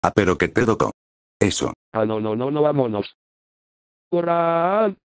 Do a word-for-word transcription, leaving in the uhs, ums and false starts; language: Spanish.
Ah, pero que te tocó. Eso. Ah, no, no, no, no, vámonos. ¡Corran!